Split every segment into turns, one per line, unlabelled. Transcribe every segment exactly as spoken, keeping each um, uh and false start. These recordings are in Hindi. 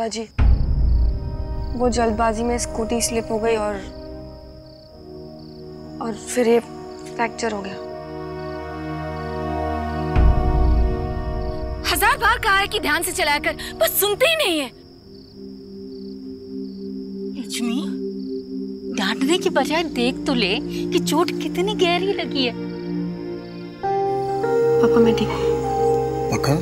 दादाजी, वो जल्दबाजी में स्कूटी स्लिप हो गई और और फिर ये फ्रैक्चर हो गया।
हजार बार कहा है कि ध्यान से चलाया कर, बस सुनते ही नहीं है। लक्ष्मी, डांटने की बजाय देख तो ले कि चोट कितनी गहरी लगी है।
पापा मैं ठीक हूँ।
पक्का?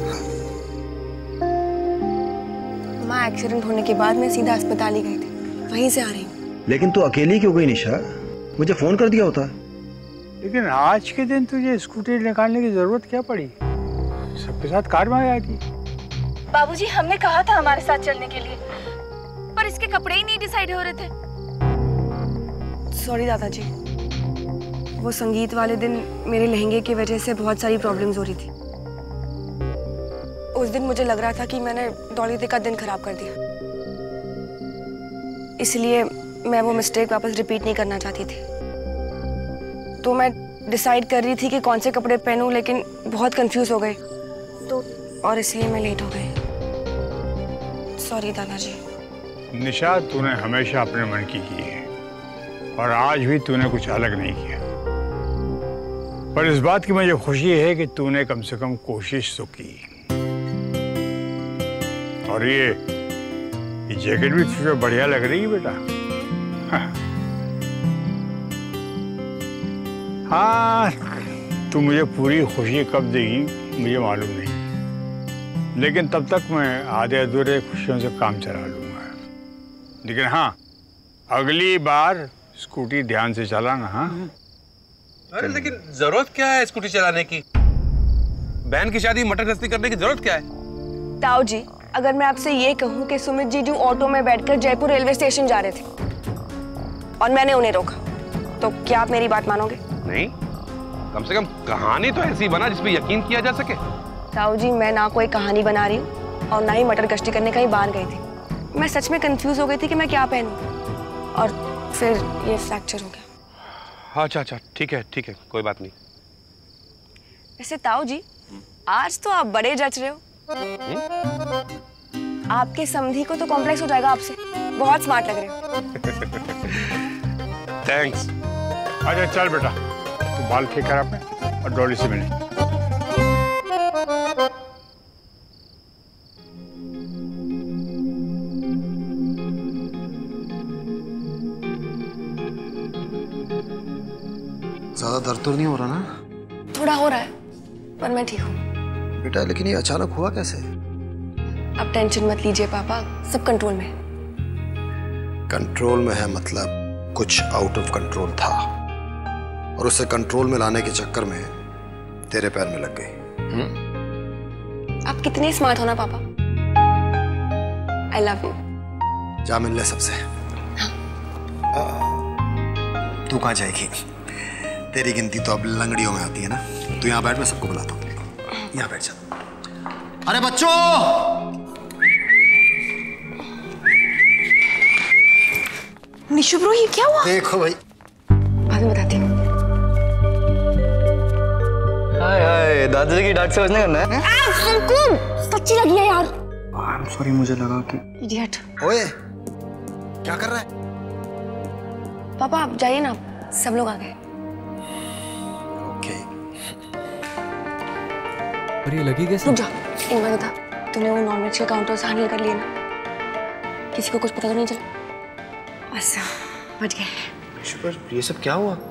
माँ एक्सीडेंट होने के बाद मैं सीधा अस्पताल ही गई थी, वहीं से आ रही हूँ।
लेकिन तू अकेली क्यों गई निशा? मुझे फोन कर दिया होता।
लेकिन आज के दिन तुझे स्कूटी निकालने की जरूरत क्या पड़ी? सबके साथ कार में आ जाती।
बाबूजी, हमने कहा था हमारे साथ चलने के लिए, पर इसके कपड़े ही नहीं डिसाइड हो रहे थे।
सॉरी दादाजी, वो संगीत वाले दिन मेरे लहंगे की वजह से बहुत सारी प्रॉब्लम्स हो रही थी। उस दिन मुझे लग रहा था कि मैंने डॉली का दिन खराब कर दिया, इसलिए मैं वो मिस्टेक वापस रिपीट नहीं करना चाहती थी। तो मैं डिसाइड कर रही थी कि कौन से कपड़े पहनूं, लेकिन बहुत कंफ्यूज हो गई तो और इसलिए मैं लेट हो गई। सॉरी दादाजी।
निशा, तूने हमेशा अपने मन की की है और आज भी तूने कुछ अलग नहीं किया, पर इस बात की मुझे खुशी है कि तूने कम से कम कोशिश तो की। और ये ये जैकेट भी तुझे बढ़िया लग रही है बेटा। हाँ, तू मुझे पूरी खुशी कब देगी मुझे मालूम नहीं, लेकिन तब तक मैं आधे अधूरे खुशियों से काम चला लूंगा। लेकिन हाँ, अगली बार स्कूटी ध्यान से चलाना। हाँ?
अरे लेकिन जरूरत क्या है स्कूटी चलाने की? बहन की शादी मटर गश्ती करने की जरूरत क्या है?
ताऊ जी, अगर मैं आपसे ये कहूँ कि सुमित जीजू ऑटो में बैठकर जयपुर रेलवे स्टेशन जा रहे थे और मैंने उन्हें रोका, तो क्या आप मेरी बात मानोगे?
नहीं, कम से कम कहानी तो ऐसी बना जिसमें यकीन किया जा सके।
ताऊ जी, मैं ना कोई कहानी बना रही हूँ और ना ही मटर गश्ती करने कहीं बाहर गई थी। मैं सच में कंफ्यूज हो गई थी कि मैं क्या पहनूं और फिर ये फ्रैक्चर हो गया।
अच्छा अच्छा, ठीक है ठीक है, कोई बात नहीं।
वैसे ताऊ जी, आज तो आप बड़े जच रहे हो। आपके समधी को तो कॉम्प्लेक्स हो जाएगा आपसे, बहुत स्मार्ट लग रहे हो।
थैंक्स।
अच्छा चल बेटा, तू बाल ठीक कर अपने और डॉली से मिले।
ज्यादा दर्द तो नहीं हो रहा ना?
थोड़ा हो रहा है, पर मैं ठीक हूँ।
बेटा, लेकिन ये अचानक हुआ कैसे?
अब टेंशन मत लीजिए पापा, सब कंट्रोल में है।
कंट्रोल में है मतलब कुछ आउट ऑफ कंट्रोल था और उसे कंट्रोल में लाने के चक्कर में तेरे पैर में लग गई। हम्म?
आप कितने स्मार्ट हो ना पापा। I love you.
जा मिल ले सबसे। हाँ। तू कहाँ जाएगी? तेरी गिनती तो अब लंगड़ियों में आती है ना। तू यहाँ बैठ, मैं सबको बुलाता हूँ। यहाँ बैठ जा। अरे बच्चों,
निशु ब्रो, ये क्या हुआ?
देखो भाई,
बाद में बताती हूँ।
हाय हाय, दादाजी की डांट से बचने करना है?
सच्ची लगी है यार।
आई एम सॉरी, मुझे लगा कि
इडियट।
ओए, क्या कर रहा है?
पापा आप जाइए ना, सब लोग आ गए।
ओके।
पर ये लगी कैसे?
रुक जा, एक बात बता, तूने वो नॉनवेज के काउंटर से हैंडल कर लिए ना? किसी को कुछ पता तो नहीं चला? बस बच गए।
पर ये सब क्या हुआ?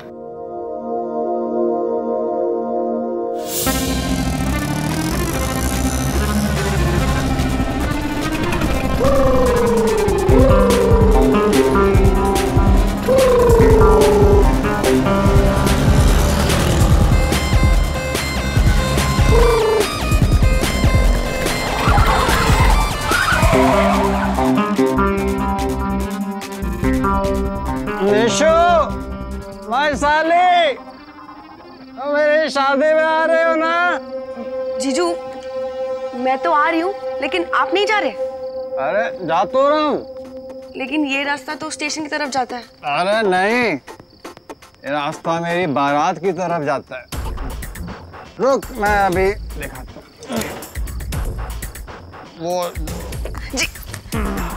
निशु, भाई साली, तो मेरी शादी में आ रहे हो ना?
जीजू, मैं तो आ रही हूँ, लेकिन आप नहीं जा रहे?
अरे जा तो रहा हूँ,
लेकिन ये रास्ता तो स्टेशन की तरफ जाता है।
अरे नहीं, ये रास्ता मेरी बारात की तरफ जाता है। रुक, मैं अभी दिखाता हूँ। वो
जी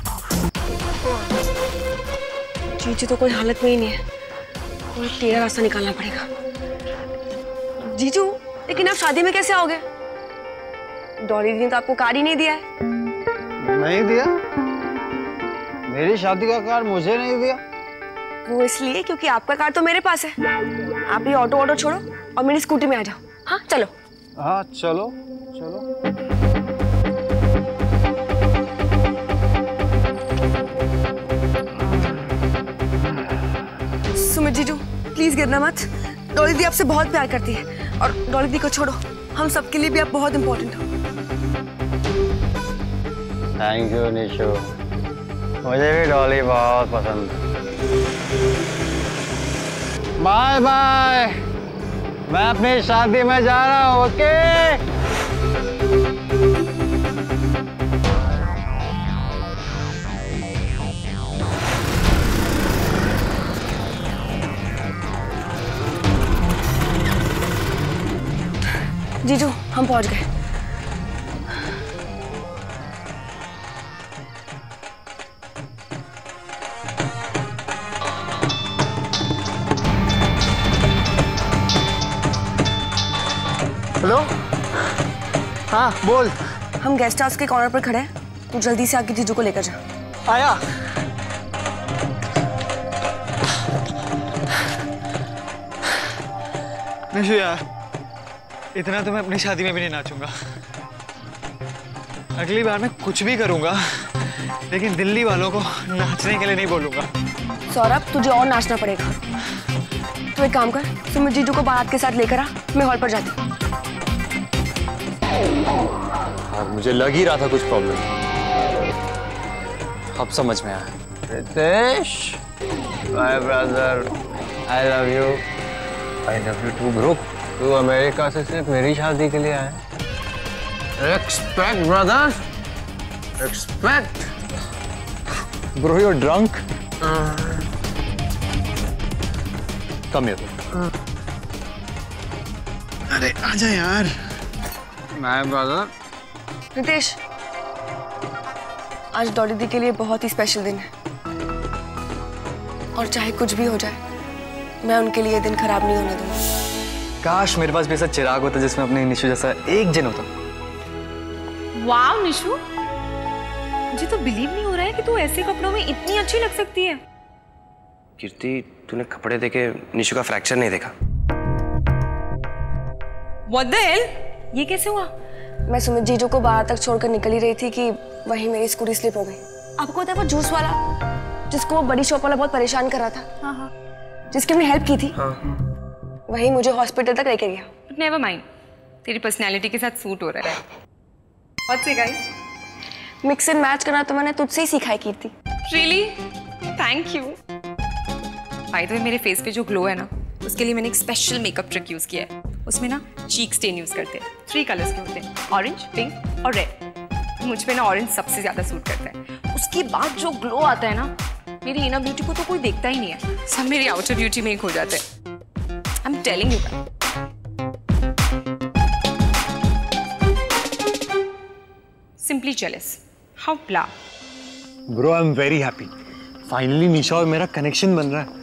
जीजू तो कोई हालत में ही नहीं है, कोई तेरा रास्ता निकालना पड़ेगा। जीजू, लेकिन आप शादी में कैसे आओगे? डॉली दीदी ने तो आपको कार ही नहीं दिया है।
नहीं दिया? मेरी शादी का कार मुझे नहीं दिया?
वो इसलिए क्योंकि आपका कार तो मेरे पास है। आप ये ऑटो ऑटो छोड़ो और मेरी स्कूटी में आ जाओ। हाँ चलो।
हाँ चलो चलो।
सुमित जीजू प्लीज गिरना मत। डॉली दीदी आपसे बहुत प्यार करती है और डॉली दीदी को छोड़ो, हम सबके लिए भी आप बहुत इम्पोर्टेंट हो।
थैंक यू निशु, मुझे भी डॉली बहुत पसंद है। बाय बाय, मैं अपनी शादी में जा रहा हूँ। ओके
जीजू हम पहुंच गए।
हेलो, हाँ बोल।
हम गेस्ट हाउस के कॉर्नर पर खड़े हैं, तू जल्दी से आके जीजू को लेकर जा।
आया। निशु यार, इतना तो मैं अपनी शादी में भी नहीं नाचूंगा। अगली बार मैं कुछ भी करूंगा, लेकिन दिल्ली वालों को नाचने के लिए नहीं बोलूंगा।
सौरभ, तुझे और नाचना पड़ेगा। तू एक काम कर, सुमित जीजू को बारात के साथ लेकर आ, मैं हॉल पर जाती हूँ।
और मुझे लग ही रहा था कुछ प्रॉब्लम। अब समझ में आया।
Ritesh, my brother, I love you. I love you too bro. तू अमेरिका से सिर्फ मेरी शादी के लिए आया? Respect, brother. Respect.
Bro, you're drunk. Come here.
अरे आजा यार। My brother.
रितेश, आज डॉली दी के लिए बहुत ही स्पेशल दिन है और चाहे कुछ भी हो जाए, मैं उनके लिए दिन खराब नहीं होने दूंगी।
काश मेरे पास भी ऐसा चिराग होता जिसमें अपने निशु जैसा एक जन होता।
वाह निशु, मुझे तो बिलीव नहीं हो रहा है कि तू ऐसे कपड़ों में इतनी अच्छी लग सकती है।
कीर्ति, तूने कपड़े देखे निशु का फ्रैक्चर नहीं देखा?
What the hell? ये कैसे हुआ?
मैं सुमित जीजू को बाहर तक छोड़कर निकल ही रही थी कि वहीं मेरी स्कूटी स्लिप हो गई। आपको पता है वो जूस वाला जिसको वो बड़ी शॉप वाला बहुत परेशान कर रहा था? हाँ हाँ। जिसकी हमने हेल्प की थी? हाँ। वही मुझे हॉस्पिटल तक लेके गया।
नेवर माइंड, तेरी पर्सनैलिटी के साथ सूट हो रहा है। बहुत सिखाई।
मिक्स एंड मैच करना तो मैंने तुझसे ही सीखा है Kirti.
Really? Thank you. By the way, मेरे फेस पे जो ग्लो है ना, उसके लिए मैंने एक स्पेशल मेकअप ट्रिक यूज किया है। उसमें ना चीक स्टेन यूज करते हैं। थ्री कलर्स के होते हैं, ऑरेंज, पिंक और रेड। मुझ पे ना ऑरेंज सबसे ज्यादा सूट करता है। उसके बाद जो ग्लो आता है ना, मेरी इनर ब्यूटी को तो कोई देखता ही नहीं है, सब मेरी आउटर ब्यूटी में ही खो जाते हैं। I am telling you. Simply jealous. How blah.
Bro, I'm very happy. Finally Nisha और मेरा कनेक्शन बन रहा है।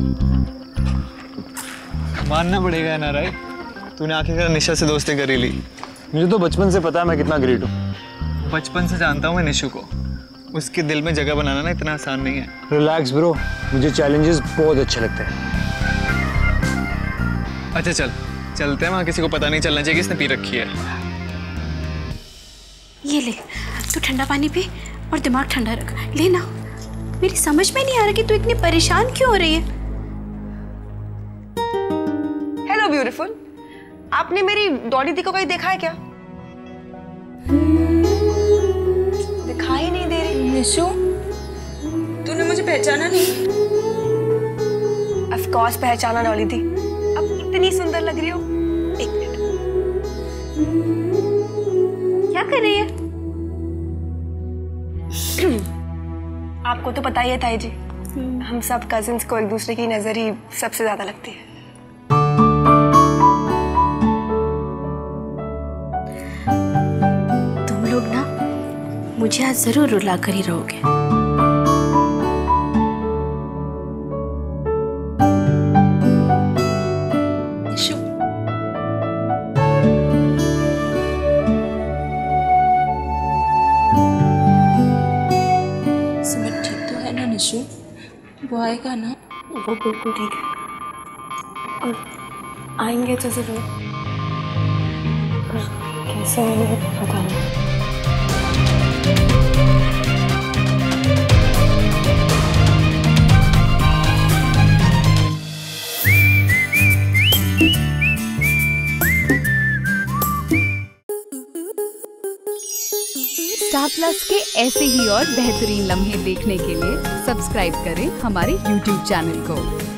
मानना पड़ेगा ना राय, तूने आखिरकार निशा से दोस्ती कर ही ली।
मुझे तो बचपन से पता है मैं कितना ग्रेट हूँ।
बचपन से जानता हूँ मैं निशु को। उसके दिल में जगह बनाना ना इतना आसान नहीं है।
रिलैक्स ब्रो, मुझे चैलेंजेस बहुत अच्छे लगते हैं।
अच्छा चल, चलते हैं। वहाँ किसी को पता नहीं चलना चाहिए किसने पी रखी है।
ये ले, तू ठंडा पानी पी और दिमाग ठंडा रख। ले ना। मेरी समझ में नहीं आ रहा कि तू इतनी परेशान क्यों हो रही है।
हेलो ब्यूटीफुल, आपने मेरी डॉली दी को कहीं देखा है क्या? दिखाई नहीं दे रही।
निशु, तूने मुझे पहचाना नहीं?
ऑफ कोर्स पहचाना डॉली दी, अब इतनी सुंदर लग रही हो। एक मिनट,
क्या कर रही है?
आपको तो पता ही है ताई जी, हम सब कजिन्स को एक दूसरे की नजर ही सबसे ज्यादा लगती है।
तुम लोग ना मुझे आज जरूर रुला कर ही रहोगे। वो आएगा ना?
वो बिल्कुल ठीक है और आएंगे तो जरूर, पर कैसे आएंगे पता नहीं।
स्टार प्लस के ऐसे ही और बेहतरीन लम्हे देखने के लिए सब्सक्राइब करें हमारे यूट्यूब चैनल को।